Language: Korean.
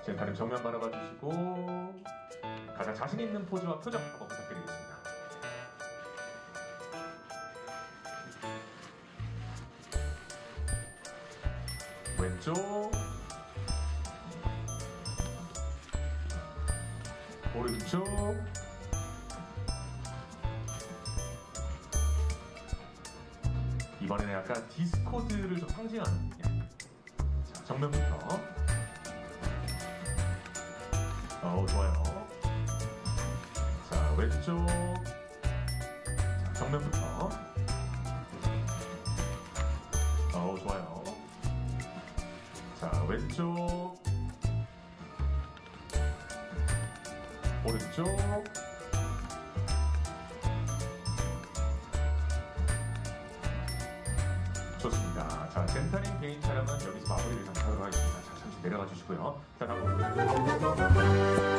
젠타님 정면 바라봐 주시고 가장 자신 있는 포즈와 표정 한번 부탁드리겠습니다. 왼쪽, 오른쪽, 이번에는 약간 디스코드를 좀 상징하는, 자, 정면부터. 좋아요. 자, 왼쪽, 자, 정면부터. 좋아요. 자, 왼쪽, 오른쪽, 좋습니다. 자, 젠타님 개인 촬영은 여기서 마무리를 하도록 하겠습니다. 자, 잠시 내려가 주시고요. 자, 다음.